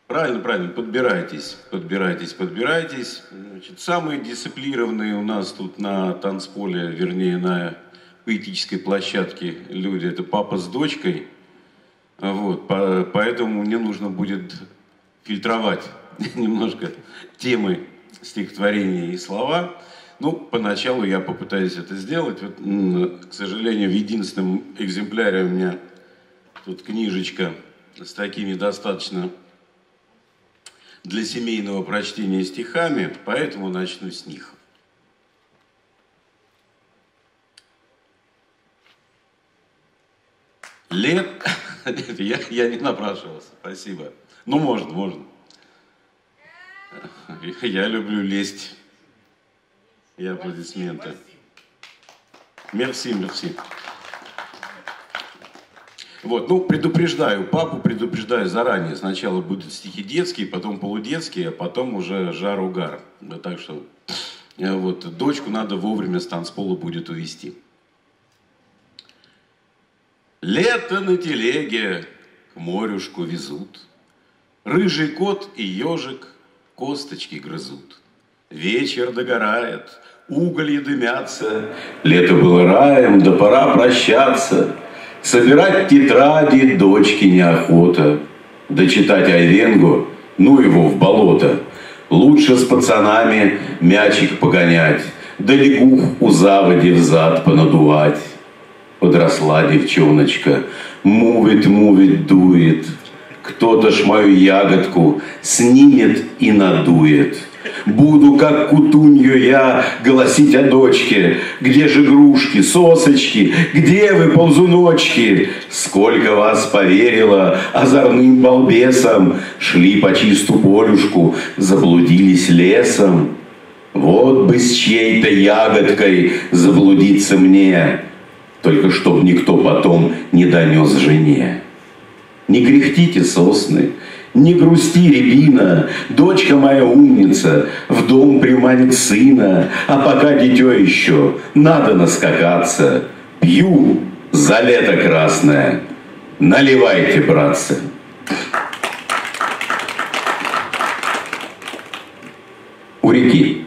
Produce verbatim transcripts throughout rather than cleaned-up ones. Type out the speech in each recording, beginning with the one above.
Правильно, правильно, подбирайтесь, подбирайтесь, подбирайтесь. Значит, самые дисциплинированные у нас тут на танцполе, вернее, на поэтической площадке люди, это папа с дочкой. Вот, по, поэтому мне нужно будет фильтровать немножко темы стихотворения и слова. Ну, поначалу я попытаюсь это сделать. Вот, к сожалению, в единственном экземпляре у меня тут книжечка с такими достаточно для семейного прочтения стихами, поэтому начну с них. Лет... я, я не напрашивался, спасибо. Ну, можно, можно. Я люблю лезть. И аплодисменты. Мерси, мерси. Вот, ну, предупреждаю папу, предупреждаю заранее. Сначала будут стихи детские, потом полудетские, а потом уже жар-угар. Так что, вот, дочку надо вовремя с танцпола будет увести. Лето на телеге к морюшку везут. Рыжий кот и ежик косточки грызут. Вечер догорает, уголья дымятся. Лето было раем, да пора прощаться. Собирать тетради дочке неохота. Да читать Айвенгу, ну его в болото. Лучше с пацанами мячик погонять, да лягух у заводи взад понадувать. Подросла девчоночка, мувит, мувит, дует. Кто-то ж мою ягодку снимет и надует. Буду, как кутунью я, голосить о дочке. Где же игрушки, сосочки, где вы, ползуночки? Сколько вас поверило озорным балбесам, шли по чисту полюшку, заблудились лесом. Вот бы с чьей-то ягодкой заблудиться мне, только чтоб никто потом не донес жене. Не кряхтите, сосны, не грусти, рябина, дочка моя умница, в дом приманит сына, а пока дитё еще, надо наскакаться. Пью за лето красное, наливайте, братцы. У реки.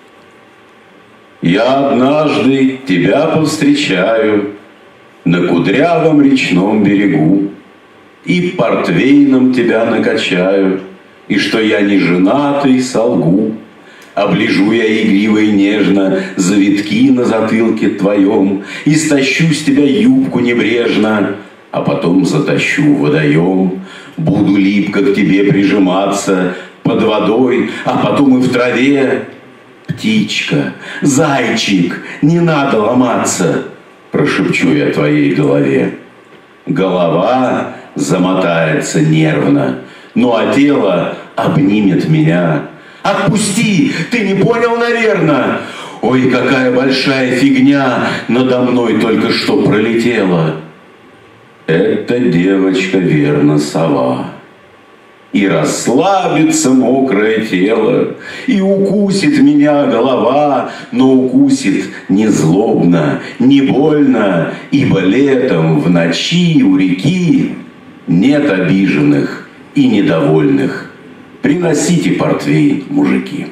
Я однажды тебя повстречаю на кудрявом речном берегу, и портвейном тебя накачаю, и что я не женатый, солгу. Оближу я игриво и нежно завитки на затылке твоем, и стащу с тебя юбку небрежно, а потом затащу в водоем. Буду липко к тебе прижиматься под водой, а потом и в траве. Птичка, зайчик, не надо ломаться, прошепчу я твоей голове. Голова замотается нервно, ну а тело обнимет меня. Отпусти, ты не понял, наверно? Ой, какая большая фигня надо мной только что пролетела. Эта девочка, верно, сова. И расслабится мокрое тело, и укусит меня голова, но укусит не злобно, не больно, ибо летом в ночи у реки нет обиженных и недовольных. Приносите портвейн, мужики.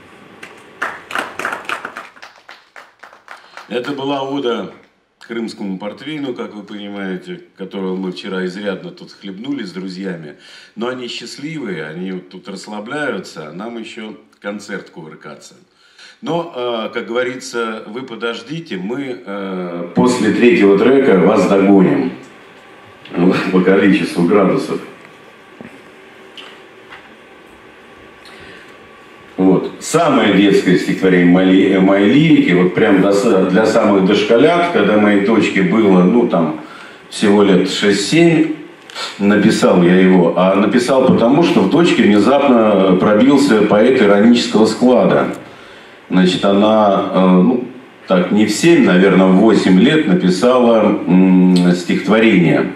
Это была ода крымскому портвейну, как вы понимаете, которого мы вчера изрядно тут хлебнули с друзьями. Но они счастливые, они вот тут расслабляются, а нам еще концерт кувыркаться. Но, как говорится, вы подождите, мы после третьего трека вас догоним по количеству градусов. Вот. Самое детское стихотворение моей, моей лирики, вот прям для самых дошколят, когда моей дочке было, ну там, всего лет шесть-семь, написал я его. А написал потому, что в дочке внезапно пробился поэт иронического склада. Значит, она, ну, так, не в семь, наверное, в восемь лет написала м, стихотворение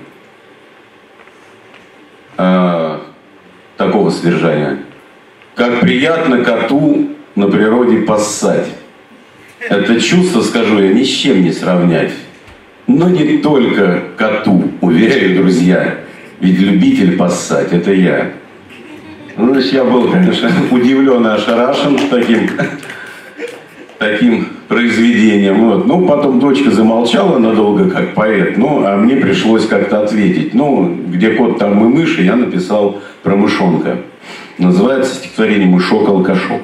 э, такого содержания. Как приятно коту на природе поссать. Это чувство, скажу я, ни с чем не сравнять. Но не только коту, уверяю, друзья. Ведь любитель поссать — это я. Ну, значит, я был, конечно, удивлен и ошарашен таким, таким произведением. Вот. Ну, потом дочка замолчала надолго, как поэт, ну, а мне пришлось как-то ответить. Ну, где кот, там и мыши, я написал про мышонка. Называется стихотворение «Мышок-алкашок».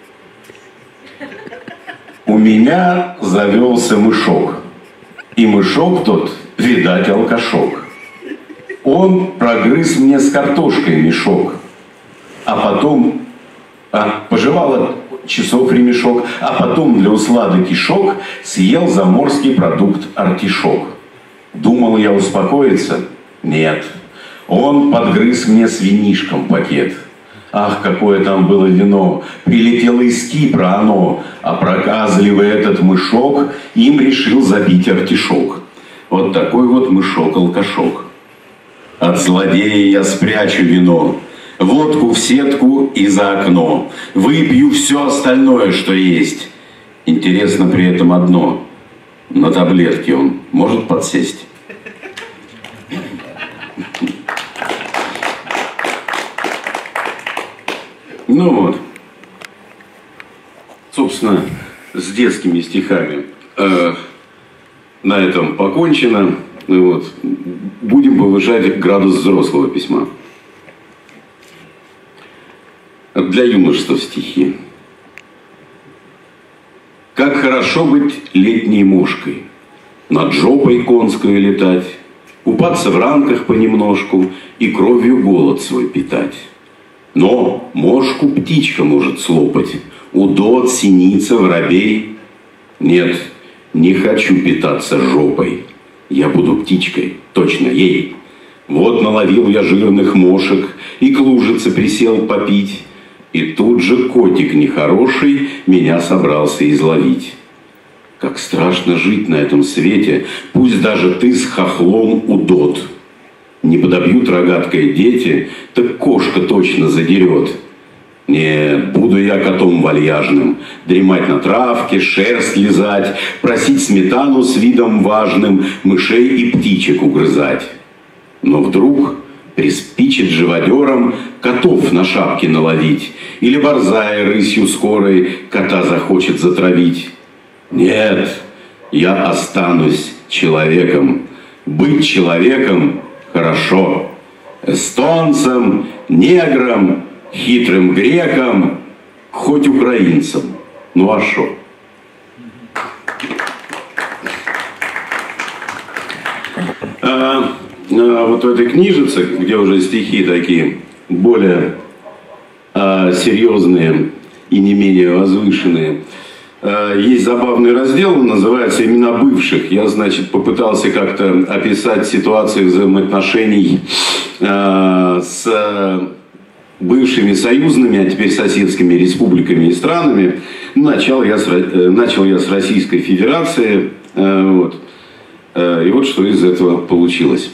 У меня завелся мышок, и мышок тот, видать, алкашок. Он прогрыз мне с картошкой мешок, а потом а, пожевал часов ремешок, а потом для услады кишок съел заморский продукт артишок. Думал я успокоиться? Нет. Он подгрыз мне с винишком пакет. Ах, какое там было вино! Прилетело из Кипра оно, а проказливый этот мышок им решил забить артишок. Вот такой вот мышок-алкашок. От злодея я спрячу вино, водку в сетку и за окно. Выпью все остальное, что есть. Интересно при этом одно. На таблетке он может подсесть? Ну вот. Собственно, с детскими стихами э, на этом покончено. Вот. Будем повышать градус взрослого письма. Для юношества стихи. Как хорошо быть летней мошкой, над жопой конской летать, купаться в ранках понемножку и кровью голод свой питать. Но мошку птичка может слопать, удот, синица, воробей. Нет, не хочу питаться жопой, я буду птичкой, точно ей. Вот наловил я жирных мошек и к лужице присел попить. И тут же котик нехороший меня собрался изловить. Как страшно жить на этом свете, пусть даже ты с хохлом удот. Не подобьют рогаткой дети, так кошка точно задерет. Нет, буду я котом вальяжным, дремать на травке, шерсть лизать, просить сметану с видом важным, мышей и птичек угрызать. Но вдруг приспичит живодером котов на шапке наловить, или борзая рысью скорой кота захочет затравить. Нет, я останусь человеком. Быть человеком хорошо. Эстонцем, негром, хитрым греком, хоть украинцем. Ну а шо? А, а вот в этой книжице, где уже стихи такие более а, серьезные и не менее возвышенные, а, есть забавный раздел, он называется «Имена бывших». Я, значит, попытался как-то описать ситуацию взаимоотношений а, с бывшими союзными, а теперь соседскими республиками и странами. Начал я с, начал я с Российской Федерации. А, вот. А, и вот что из этого получилось.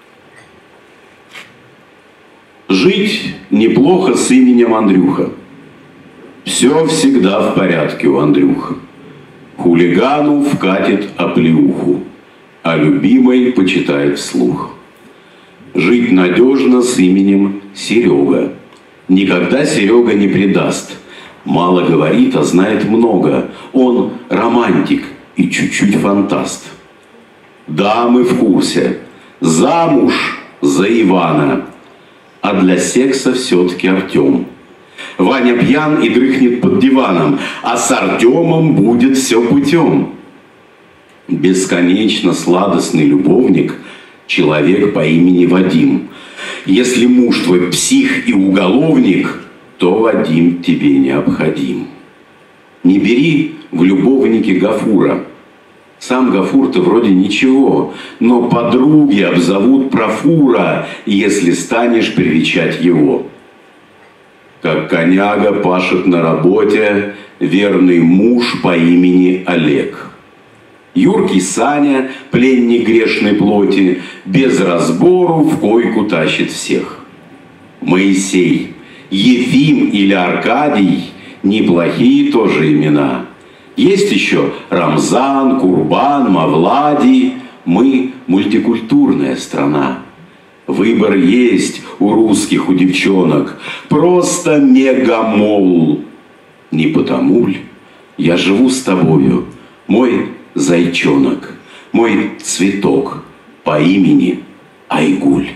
Жить неплохо с именем Андрюха. Все всегда в порядке у Андрюха. Хулигану вкатит оплеуху, а любимой почитает вслух. Жить надежно с именем Серега. Никогда Серега не предаст. Мало говорит, а знает много. Он романтик и чуть-чуть фантаст. Да, мы в курсе. Замуж за Ивана. А для секса все-таки Артем. Ваня пьян и дрыхнет под диваном, а с Артемом будет все путем. Бесконечно сладостный любовник — человек по имени Вадим. Если муж твой псих и уголовник, то Вадим тебе необходим. Не бери в любовники Гафура. Сам Гафур-то вроде ничего, но подруги обзовут профура, если станешь привечать его. Как коняга пашет на работе верный муж по имени Олег. Юркий Саня, пленник грешной плоти, без разбору в койку тащит всех. Моисей, Ефим или Аркадий – неплохие тоже имена. Есть еще Рамзан, Курбан, Мавладий. Мы мультикультурная страна. Выбор есть у русских, у девчонок. Просто мегамол. Не потому ль я живу с тобою, мой зайчонок, мой цветок по имени Айгуль.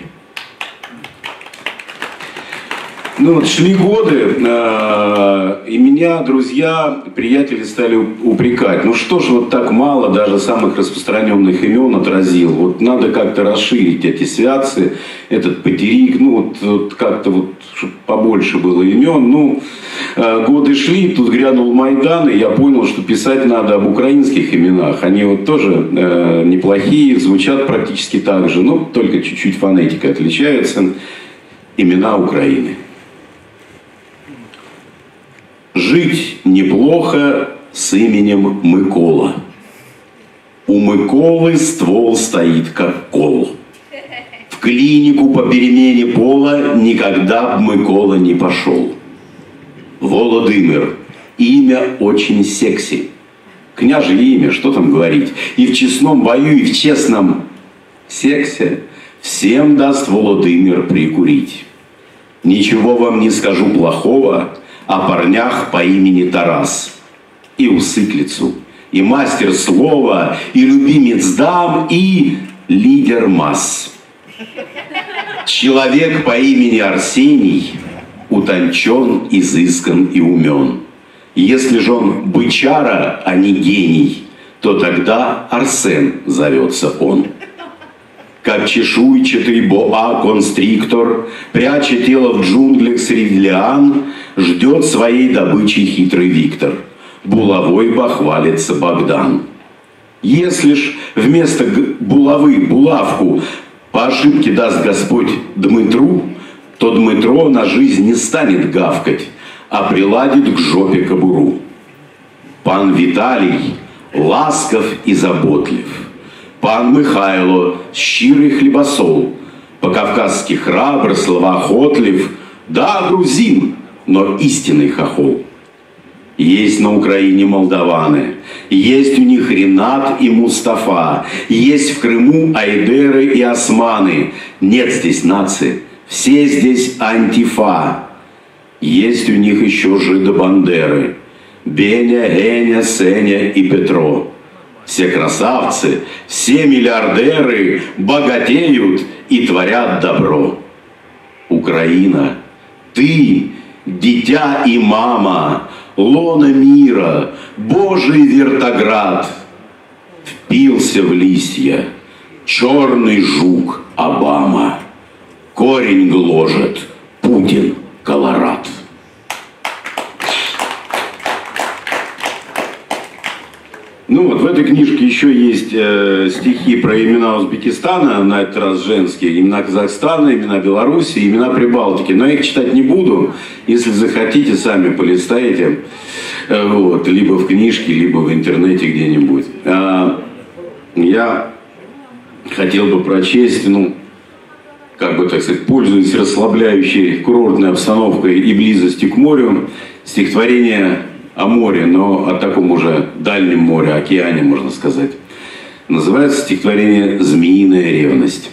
Ну вот шли годы, э, и меня друзья, приятели стали упрекать. Ну что ж вот так мало даже самых распространенных имен отразил. Вот надо как-то расширить эти святцы, этот потерик, ну вот, вот как-то вот, чтобы побольше было имен. Ну, э, годы шли, тут грянул Майдан, и я понял, что писать надо об украинских именах. Они вот тоже э, неплохие, звучат практически так же, но только чуть-чуть фонетика отличается. Имена Украины. Жить неплохо с именем Микола. У Миколы ствол стоит как кол. В клинику по перемене пола никогда б Микола не пошел. Володимир. Имя очень секси. Княжье имя, что там говорить. И в честном бою, и в честном сексе всем даст Володимир прикурить. Ничего вам не скажу плохого о парнях по имени Тарас. И усыклицу, и мастер слова, и любимец дам, и лидер масс. Человек по имени Арсений утончен, изыскан и умен. Если же он бычара, а не гений, то тогда Арсен зовется он. Как чешуйчатый боа-констриктор, пряча тело в джунглях среди лиан, ждет своей добычи хитрый Виктор. Булавой похвалится Богдан. Если ж вместо булавы булавку по ошибке даст Господь Дмитру, то Дмитро на жизнь не станет гавкать, а приладит к жопе кобуру. Пан Виталий ласков и заботлив. Пан Михайло щирый хлебосол, по-кавказски храбр, словоохотлив, да, грузин, но истинный хохол. Есть на Украине молдаваны, есть у них Ренат и Мустафа, есть в Крыму айдеры и османы. Нет здесь нации, все здесь антифа. Есть у них еще жидо-бандеры, Беня, Геня, Сеня и Петро. Все красавцы, все миллиардеры богатеют и творят добро. Украина, ты, дитя и мама, лона мира, Божий вертоград. Впился в листья черный жук Обама. Корень гложет Путин Колорад. Ну вот, в этой книжке еще есть э, стихи про имена Узбекистана, на этот раз женские, имена Казахстана, имена Беларуси, имена Прибалтики. Но я их читать не буду. Если захотите, сами полистаете. Э, вот, либо в книжке, либо в интернете где-нибудь. А, я хотел бы прочесть, ну, как бы, так сказать, пользуясь расслабляющей курортной обстановкой и близостью к морю, стихотворение о море, но о таком уже дальнем море, океане, можно сказать. Называется стихотворение «Змеиная ревность».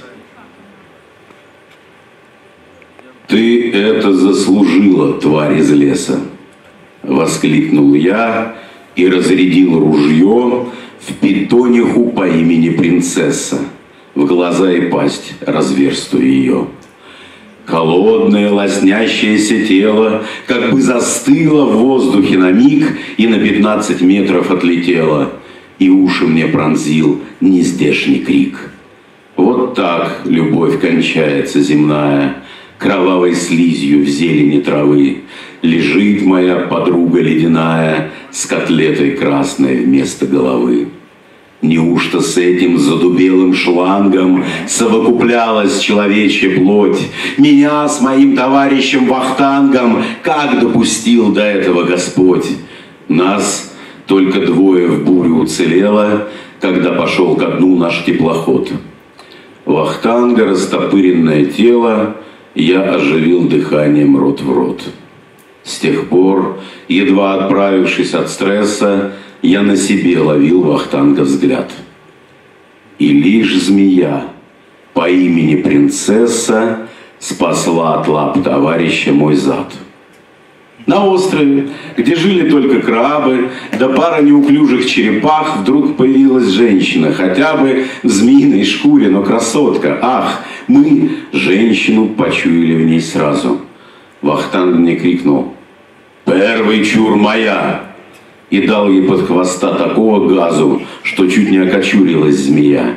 «Ты это заслужила, тварь из леса!» — воскликнул я и разрядил ружье в питониху по имени Принцесса, в глаза и пасть разверстую ее. Холодное, лоснящееся тело как бы застыло в воздухе на миг и на пятнадцать метров отлетело, и уши мне пронзил нездешний крик. Вот так любовь кончается земная, кровавой слизью в зелени травы. Лежит моя подруга ледяная с котлетой красной вместо головы. Неужто с этим задубелым шлангом совокуплялась человечья плоть? Меня с моим товарищем Вахтангом как допустил до этого Господь? Нас только двое в буре уцелело, когда пошел ко дну наш теплоход. Вахтанга растопыренное тело я оживил дыханием рот в рот. С тех пор, едва отправившись от стресса, я на себе ловил Вахтанга взгляд. И лишь змея по имени принцесса спасла от лап товарища мой зад. На острове, где жили только крабы, да пара неуклюжих черепах, вдруг появилась женщина, хотя бы в змеиной шкуре, но красотка. Ах, мы женщину почуяли в ней сразу. Вахтанг мне крикнул: «Первый чур моя!» И дал ей под хвоста такого газу, что чуть не окочурилась змея.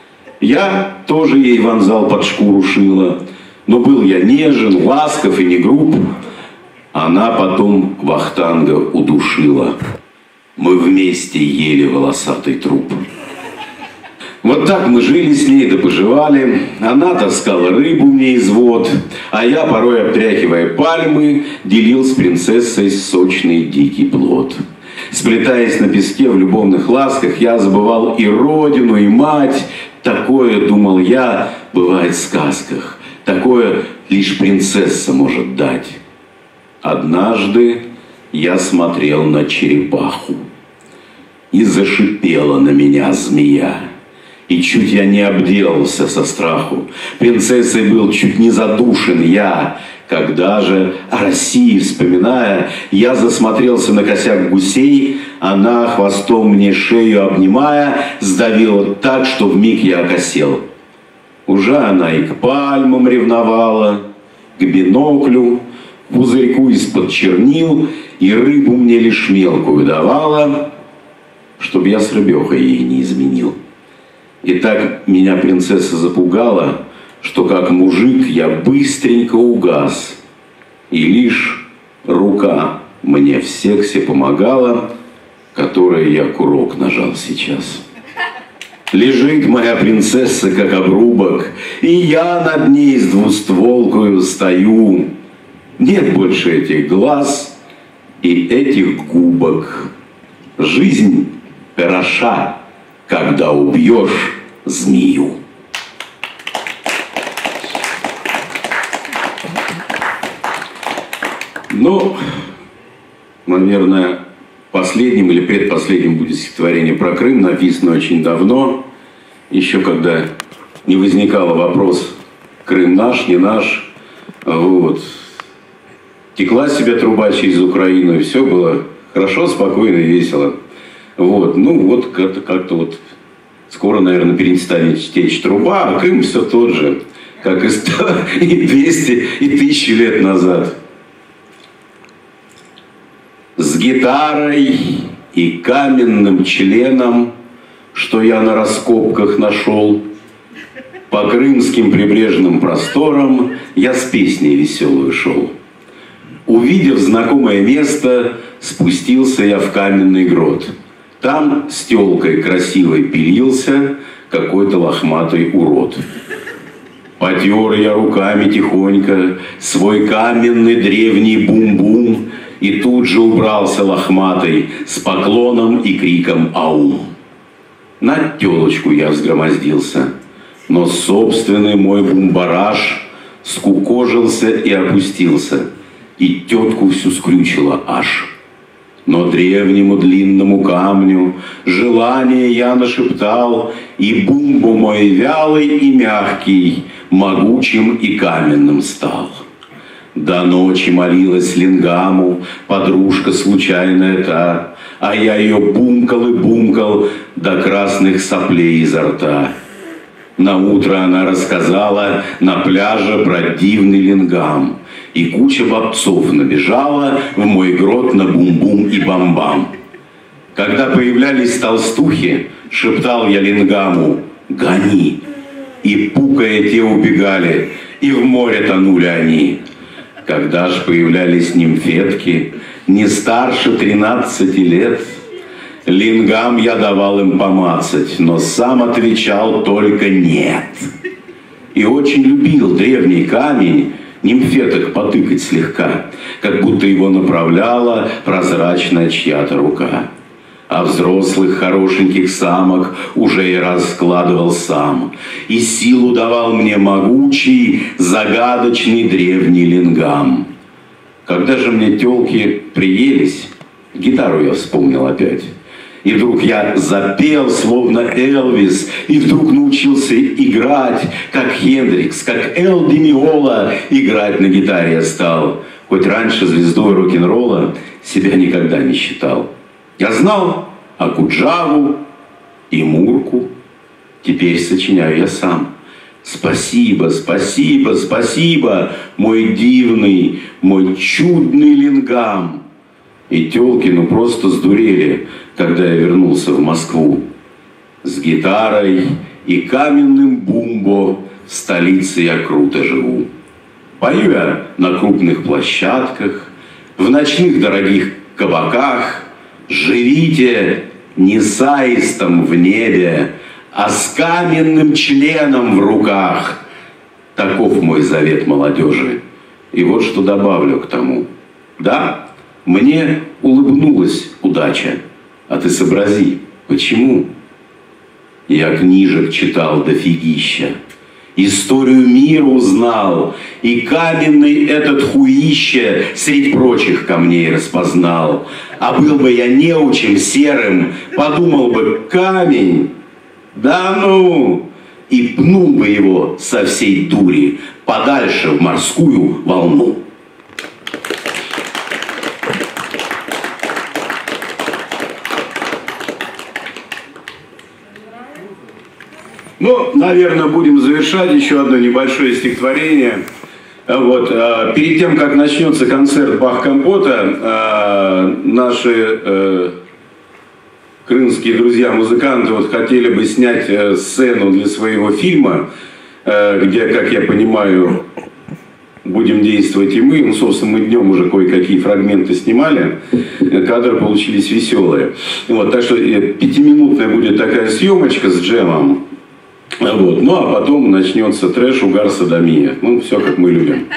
Я тоже ей вонзал под шкуру шило, но был я нежен, ласков и не груб. Она потом Вахтанга удушила. Мы вместе ели волосатый труп. Вот так мы жили с ней да поживали. Она таскала рыбу мне из вод, а я, порой обтряхивая пальмы, делил с принцессой сочный дикий плод. Сплетаясь на песке в любовных ласках, я забывал и родину, и мать. Такое, думал я, бывает в сказках. Такое лишь принцесса может дать. Однажды я смотрел на черепаху, и зашипела на меня змея. И чуть я не обделался со страху. Принцессой был чуть не задушен я. Когда же, о России вспоминая, я засмотрелся на косяк гусей, она, хвостом мне шею обнимая, сдавила так, что вмиг я окосел. Уже она и к пальмам ревновала, к биноклю, пузырьку из-под чернил, и рыбу мне лишь мелкую давала, чтоб я с рыбехой ей не изменил. И так меня принцесса запугала, что как мужик я быстренько угас. И лишь рука мне в сексе помогала, которой я курок нажал сейчас. Лежит моя принцесса, как обрубок, и я над ней с двустволкою стою. Нет больше этих глаз и этих губок. Жизнь хороша, когда убьешь змею. Ну, наверное, последним или предпоследним будет стихотворение про Крым, написано очень давно, еще когда не возникало вопрос, Крым наш, не наш, вот. Текла себе труба через Украину, и все было хорошо, спокойно и весело. Вот, ну вот как-то, как-то вот скоро, наверное, перестанет течь труба, а Крым все тот же, как и сто, и двести, и тысячи лет назад. С гитарой и каменным членом, что я на раскопках нашел, по крымским прибрежным просторам я с песней веселую шел. Увидев знакомое место, спустился я в каменный грот. Там с тёлкой красивой пилился какой-то лохматый урод. Потер я руками тихонько свой каменный древний бум-бум, и тут же убрался лохматый с поклоном и криком «Ау!». На тёлочку я взгромоздился, но собственный мой бумбараш скукожился и опустился, и тетку всю скрючило аж. Но древнему длинному камню желание я нашептал, и бумбу мой вялый и мягкий, могучим и каменным стал. До ночи молилась Лингаму подружка случайная та, а я ее бумкал и бумкал до красных соплей изо рта. Наутро она рассказала на пляже про дивный Лингам, и куча бобцов набежала в мой грот на бум-бум и бам-бам. Когда появлялись толстухи, шептал я Лингаму «Гони!», и пукая те убегали, и в море тонули они. Когда ж появлялись нимфетки, не старше тринадцати лет, Лингам я давал им помацать, но сам отвечал только «нет». И очень любил древний камень нимфеток потыкать слегка, как будто его направляла прозрачная чья-то рука. А взрослых хорошеньких самок уже и раскладывал сам, и силу давал мне могучий, загадочный древний Лингам. Когда же мне тёлки приелись, гитару я вспомнил опять. И вдруг я запел, словно Элвис, и вдруг научился играть, как Хендрикс, как Эл Ди Миола, играть на гитаре я стал. Хоть раньше звездой рок-н-ролла себя никогда не считал. Я знал Окуджаву и Мурку, теперь сочиняю я сам. Спасибо, спасибо, спасибо, мой дивный, мой чудный лингам. И тёлки ну просто сдурели, когда я вернулся в Москву. С гитарой и каменным бумбо в столице я круто живу. Пою я на крупных площадках, в ночных дорогих кабаках. Живите не с аистом в небе, а с каменным членом в руках. Таков мой завет молодежи. И вот что добавлю к тому. Да, мне улыбнулась удача, а ты сообрази, почему? Я книжек читал дофигища, историю мира узнал, и каменный этот хуище средь прочих камней распознал. А был бы я неучим серым, подумал бы камень, да ну, и пнул бы его со всей дури подальше в морскую волну. Ну, наверное, будем завершать еще одно небольшое стихотворение. Вот. Перед тем, как начнется концерт Бах-компота, наши крымские друзья-музыканты вот хотели бы снять сцену для своего фильма, где, как я понимаю, будем действовать и мы. Ну, собственно, мы днем уже кое-какие фрагменты снимали. Кадры получились веселые. Вот, так что пятиминутная будет такая съемочка с джемом. Вот. Ну, а потом начнется трэш, угар, содомия. Ну, все, как мы любим.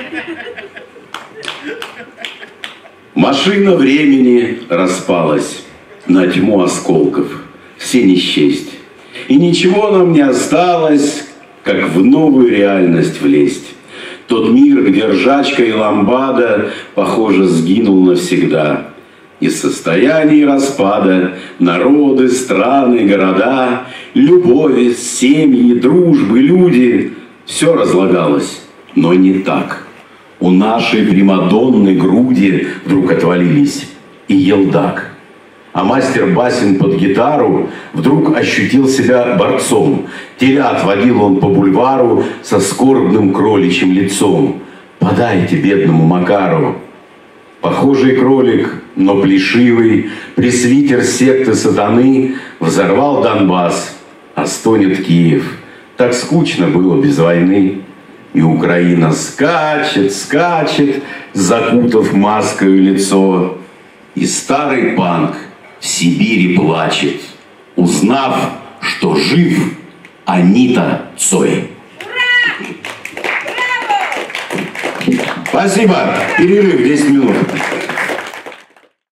Машина времени распалась на тьму осколков, все не счесть. И ничего нам не осталось, как в новую реальность влезть. Тот мир, где ржачка и ламбада, похоже, сгинул навсегда. Из состояний распада народы, страны, города, любови, семьи, дружбы, люди — все разлагалось, но не так. У нашей примадонны груди вдруг отвалились и елдак. А мастер басен под гитару вдруг ощутил себя борцом. Телят водил он по бульвару со скорбным кроличьим лицом. Подайте бедному Макару. Похожий кролик, но плешивый, пресвитер секты сатаны, взорвал Донбасс, а стонет Киев. Так скучно было без войны. И Украина скачет, скачет, закутав маскою лицо. И старый панк в Сибири плачет, узнав, что жив Анита Цой. Спасибо. Перерыв десять минут.